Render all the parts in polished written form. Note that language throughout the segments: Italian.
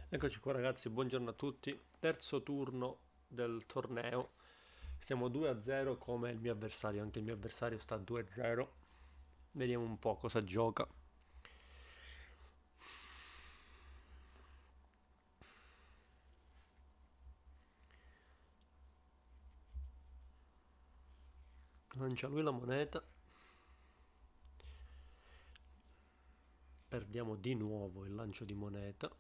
Eccoci qua ragazzi, buongiorno a tutti. Terzo turno del torneo. Stiamo 2-0 come il mio avversario, anche il mio avversario sta 2-0. Vediamo un po' cosa gioca. Lancia lui la moneta. Perdiamo di nuovo il lancio di moneta.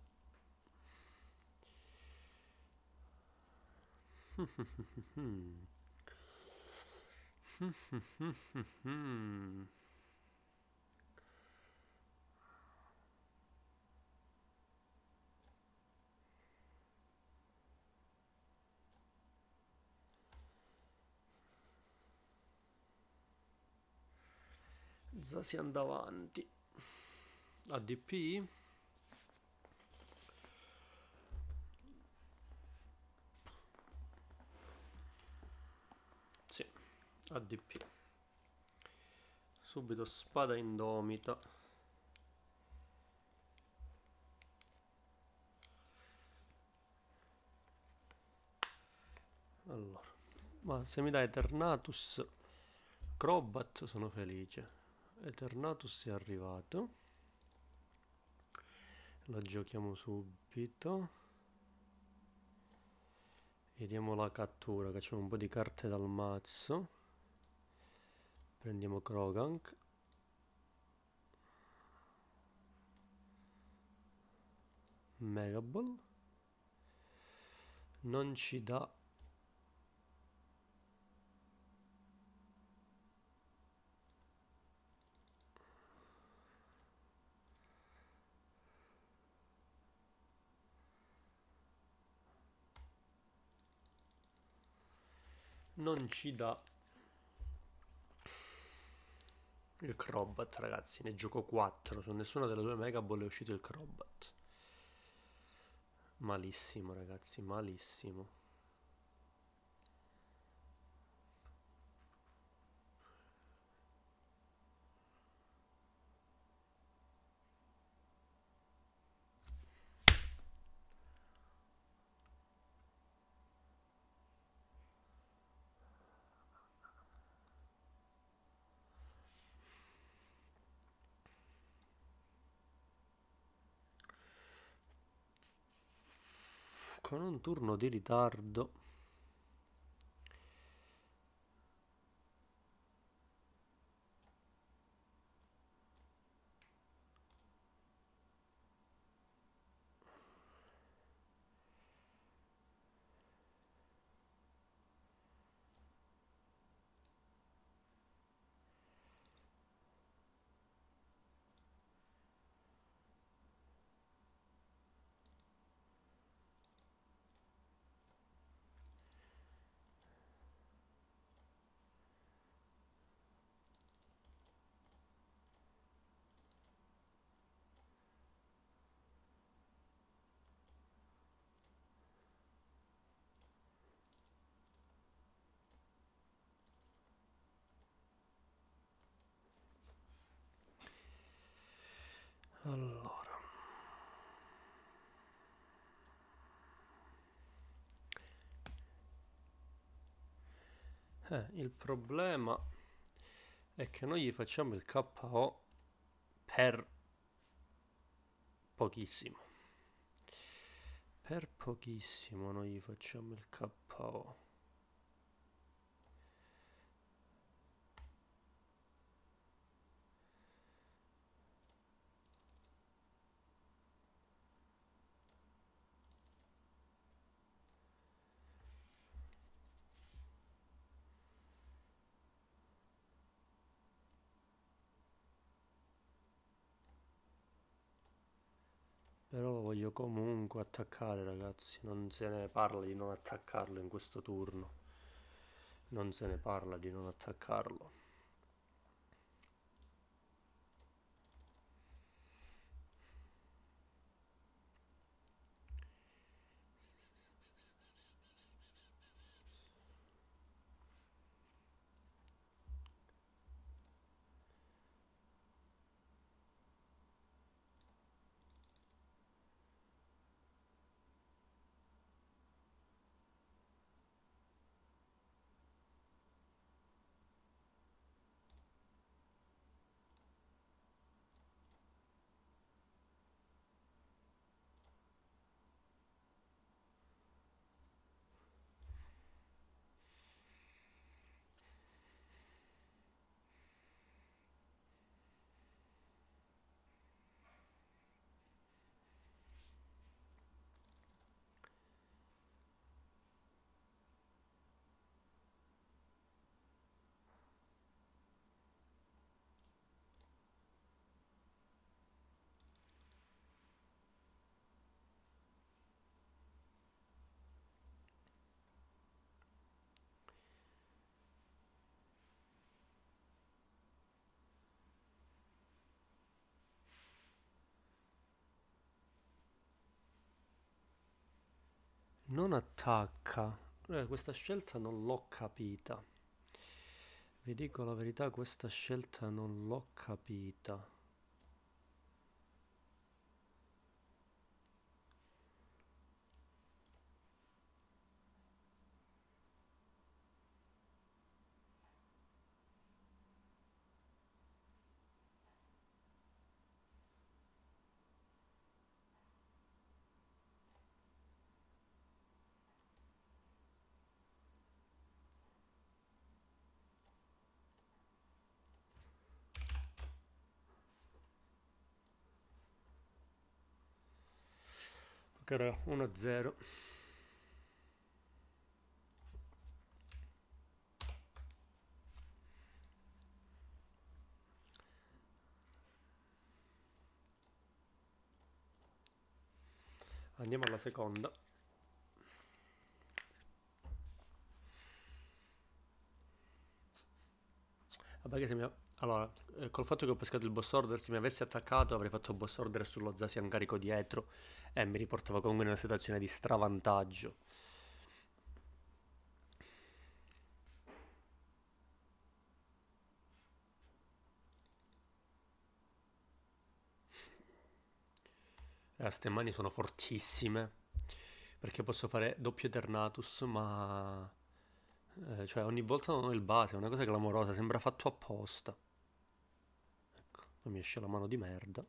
Zasi anda avanti. ADP. Sì, ADP. Subito spada indomita. Allora, ma se mi dai Eternatus Crobat sono felice. Eternatus è arrivato. La giochiamo subito. Vediamo la cattura, che c'è un po' di carte dal mazzo. Prendiamo Krogank. Megaball. Non ci dà. Non ci dà il Crobat, ragazzi. Ne gioco 4. Su nessuna delle due Megaball è uscito il Crobat. Malissimo, ragazzi, malissimo. Con un turno di ritardo. Allora. Il problema è che noi gli facciamo il KO per pochissimo. Per pochissimo noi gli facciamo il KO. Però lo voglio comunque attaccare, ragazzi. Non se ne parla di non attaccarlo in questo turno. Non se ne parla di non attaccarlo. Non attacca. Questa scelta non l'ho capita. Vi dico la verità, questa scelta non l'ho capita. Ok, raga, 1-0. Andiamo alla seconda. Vabbè che se mi... Allora, col fatto che ho pescato il boss order, se mi avessi attaccato avrei fatto boss order sullo Zacian carico dietro e mi riportava comunque in una situazione di stravantaggio. Ste mani sono fortissime, perché posso fare doppio Eternatus, ma... cioè ogni volta non ho il base, è una cosa clamorosa, sembra fatto apposta. Ecco, poi mi esce la mano di merda.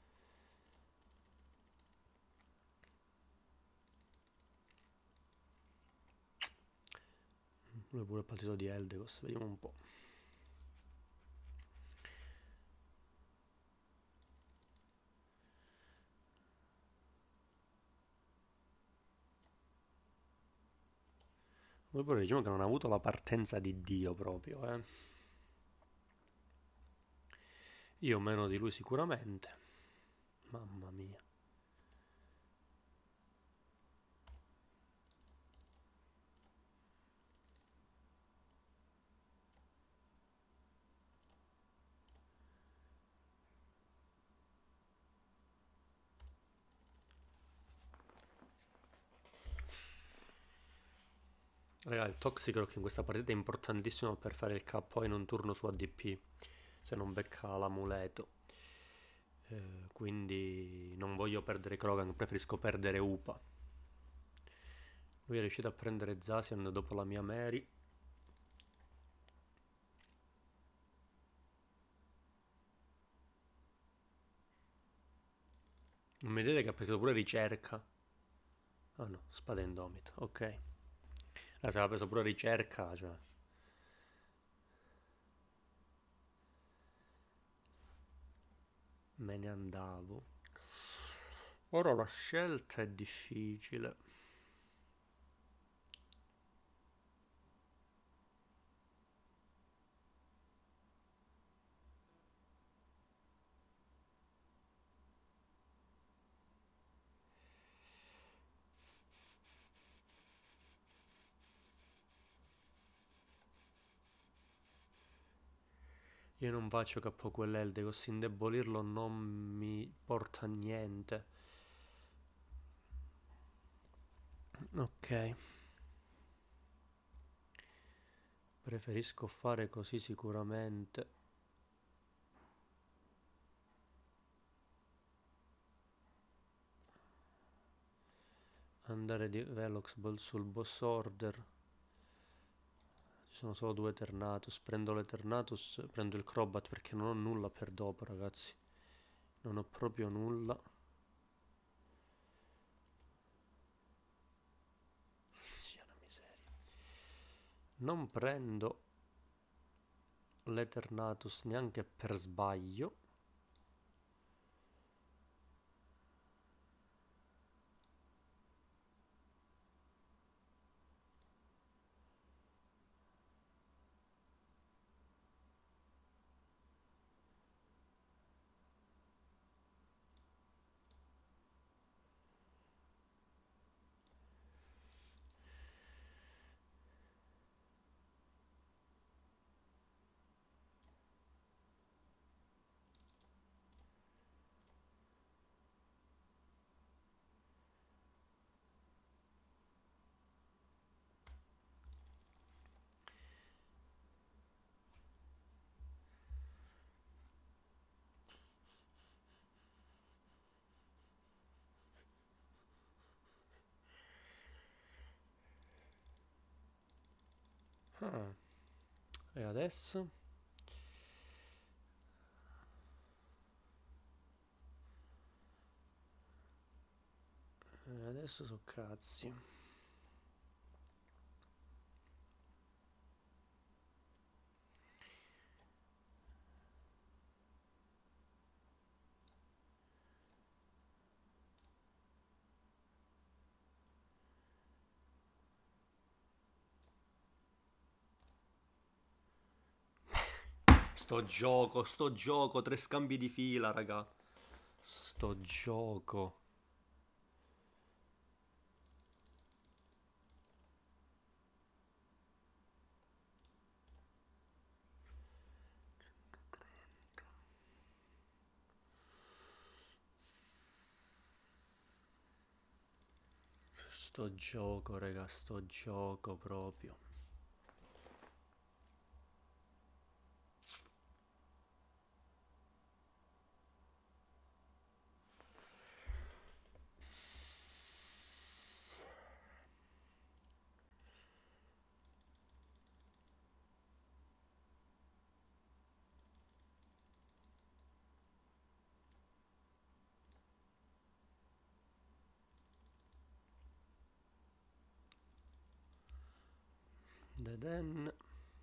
Lui pure il partito di Eldegos, vediamo un po'. Lui pure diciamo che non ha avuto la partenza di Dio proprio, eh. Io meno di lui sicuramente. Mamma mia. Raga, il Toxic Rock in questa partita è importantissimo per fare il KO in un turno su ADP, se non becca l'amuleto. Quindi non voglio perdere Krogan, preferisco perdere Upa. Lui è riuscito a prendere Zacian dopo la mia Mary. Non mi dite che ha preso pure ricerca. Ah no, spada indomita, ok. Se aveva preso pure ricerca, cioè... Me ne andavo. Ora la scelta è difficile. Io non faccio KO quell'Eldegos, indebolirlo non mi porta a niente. Ok. Preferisco fare così sicuramente. Andare di Velox Ball sul boss order. Ci sono solo due Eternatus. Prendo l'Eternatus, prendo il Crobat perché non ho nulla per dopo, ragazzi. Non ho proprio nulla. Sia una miseria. Non prendo l'Eternatus neanche per sbaglio. Ah, e adesso? E adesso so cazzi. Sto gioco, tre scambi di fila, raga. Sto gioco. Sto gioco, raga, sto gioco proprio. Deden.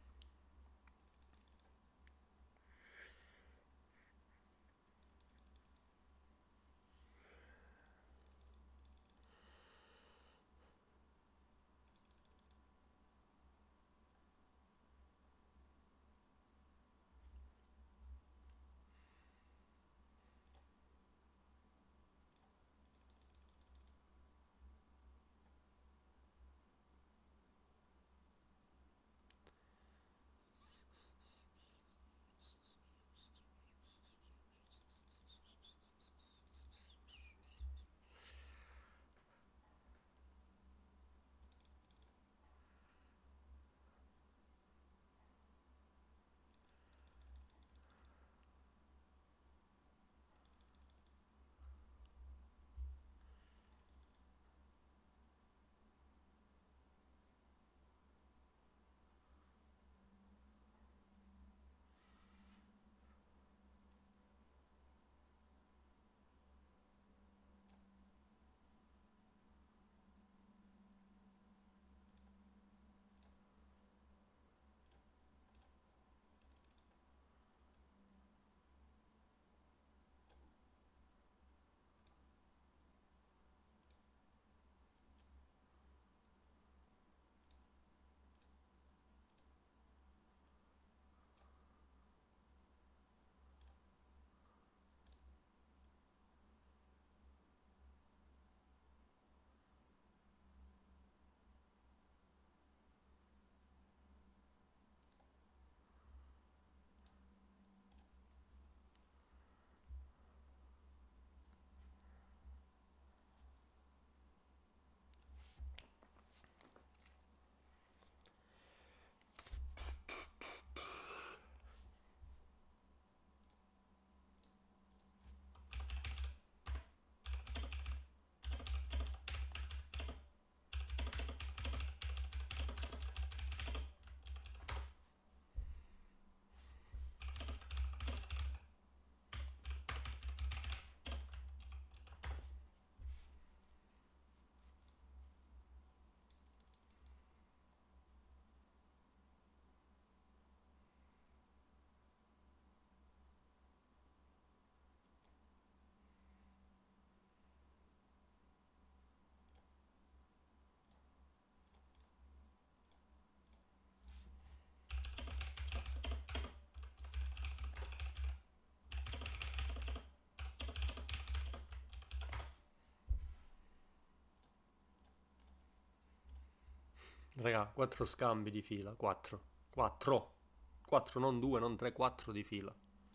Raga, quattro scambi di fila. Quattro. Quattro. Quattro, non due, non tre, quattro di fila.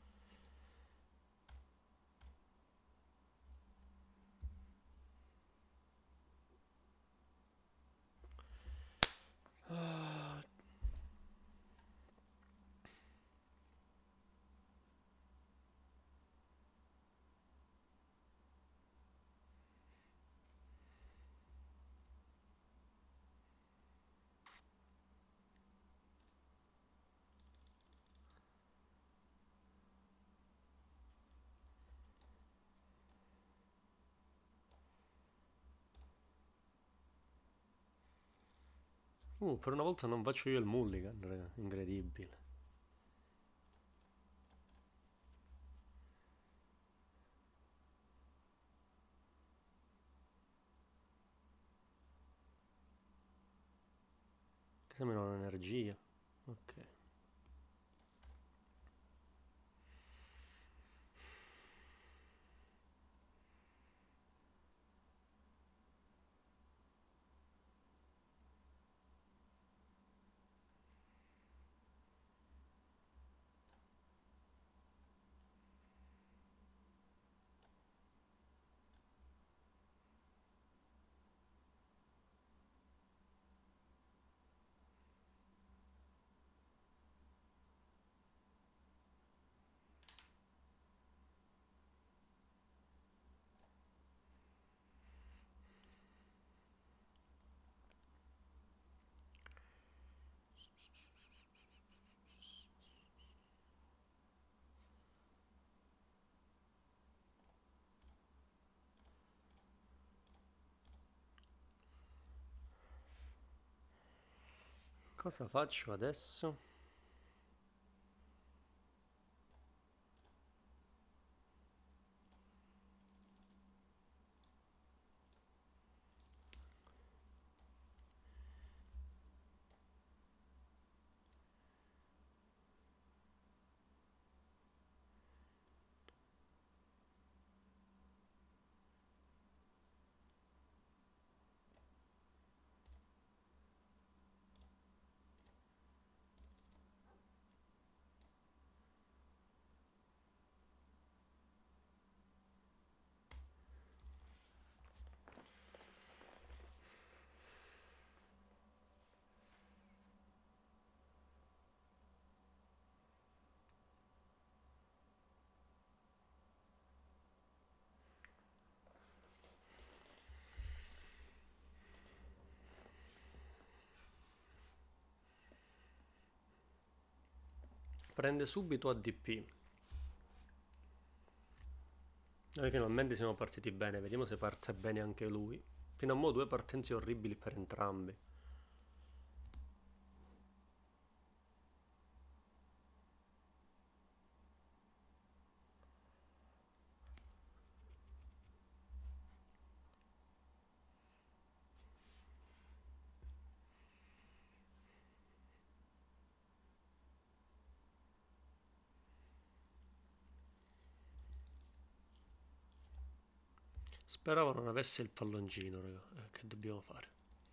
Ah, Per una volta non faccio io il mulligan, raga, incredibile. Che sembra un'energia. Ok. Cosa faccio adesso? Prende subito ADP. Noi finalmente siamo partiti bene, vediamo se parte bene anche lui. Fino a mo' due partenze orribili per entrambi. Speravo non avesse il palloncino, raga. Che dobbiamo fare?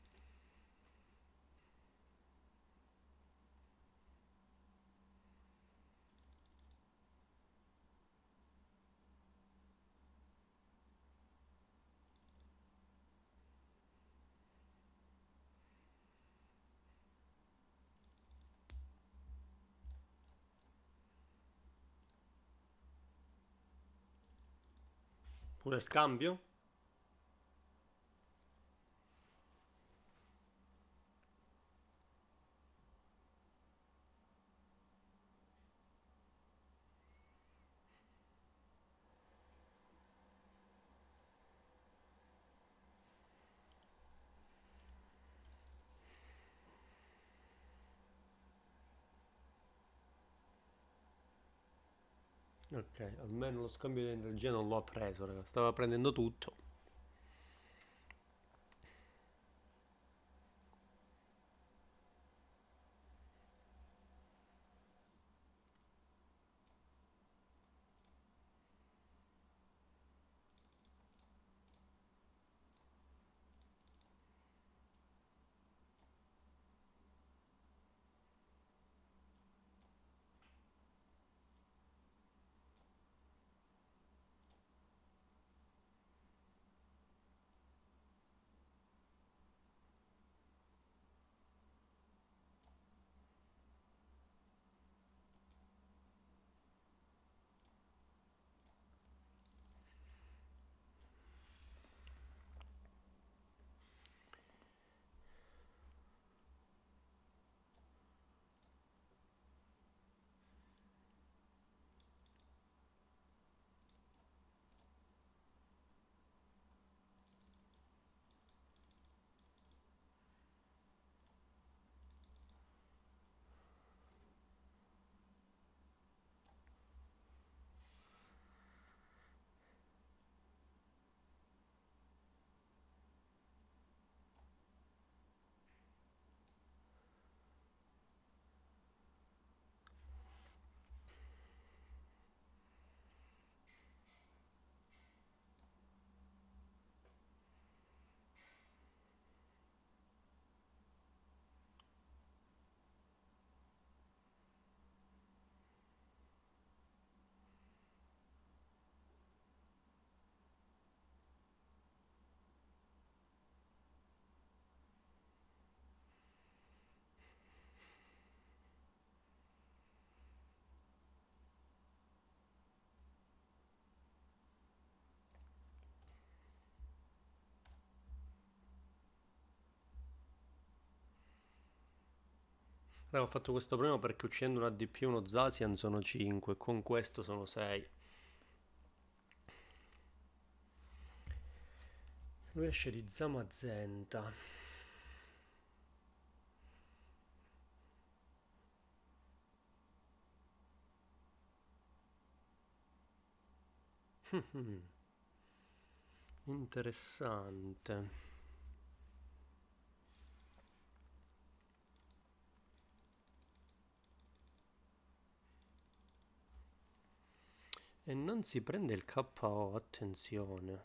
Pure scambio? Ok, almeno lo scambio di energia non l'ho preso, raga. Stava prendendo tutto. Ho fatto questo primo perché uccidendo un ADP e uno Zacian sono 5, con questo sono 6. Lui esce di Zamazenta. Interessante. E non si prende il KO, attenzione.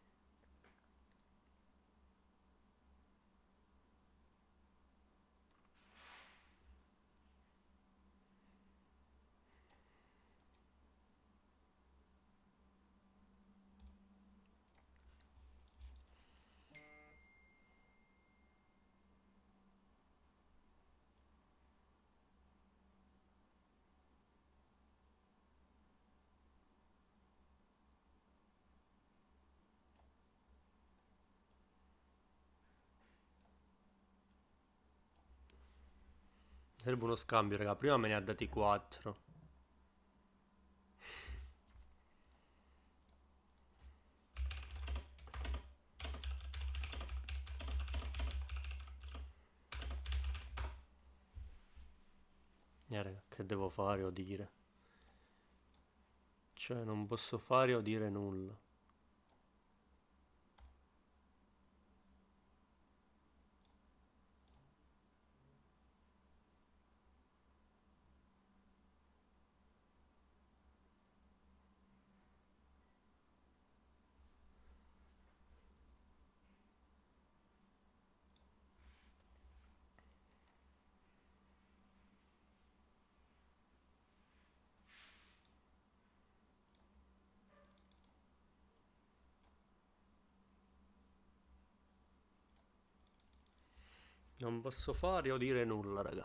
Serve uno scambio, raga. Prima me ne ha dati 4. Raga, che devo fare o dire? Cioè, non posso fare o dire nulla. Non posso fare o dire nulla, raga.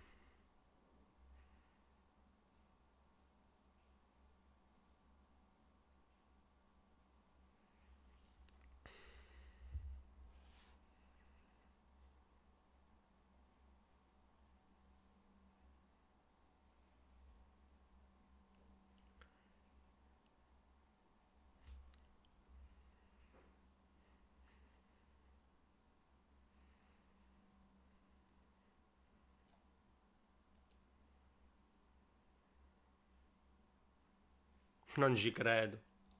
Non ci credo.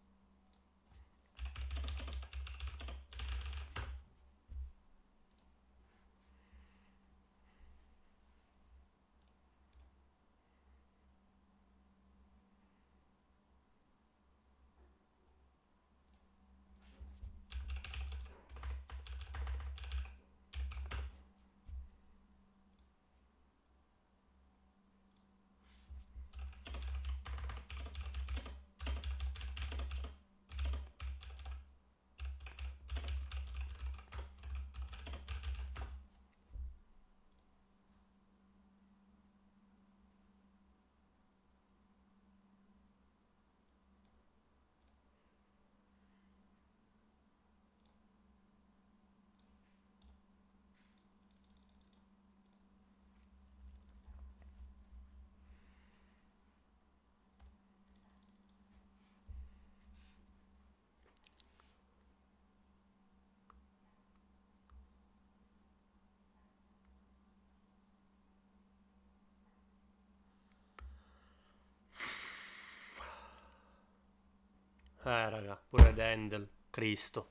Raga, pure Dendel. Cristo.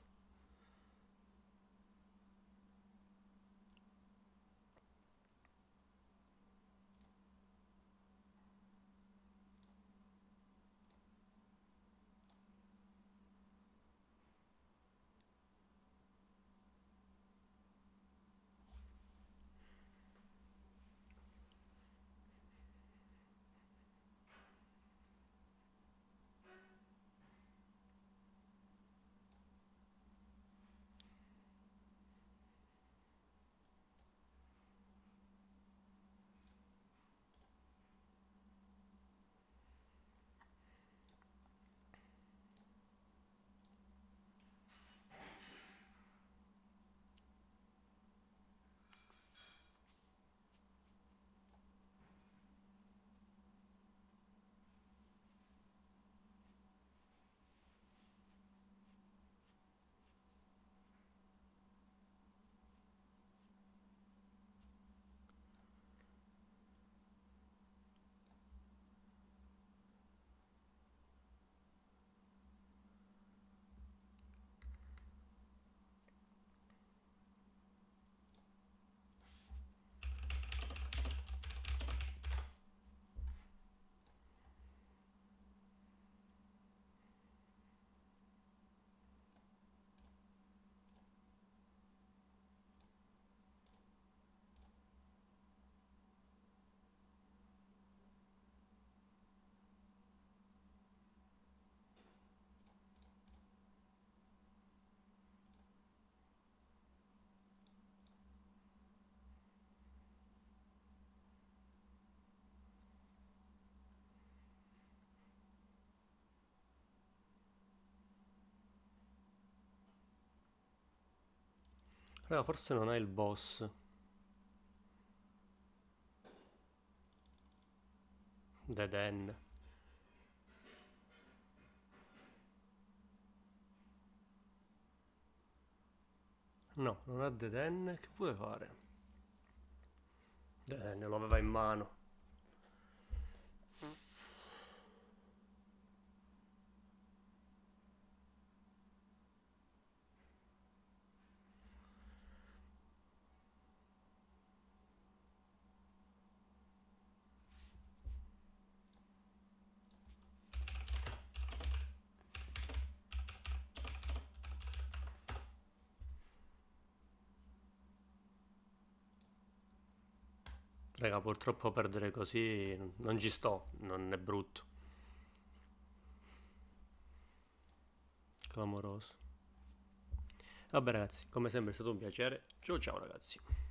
Raga, forse non è il boss. Dead End. No, non ha Dead End. Che vuole fare? Dead End lo aveva in mano. Raga, purtroppo perdere così non ci sto, non è brutto. Clamoroso. Vabbè ragazzi, come sempre è stato un piacere. Ciao ciao ragazzi.